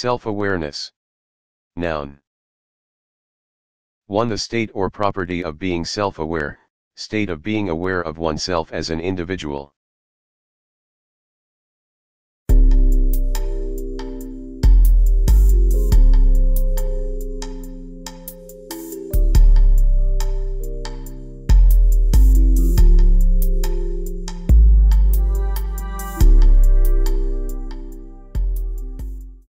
Self-awareness. Noun. 1. The state or property of being self-aware, state of being aware of oneself as an individual.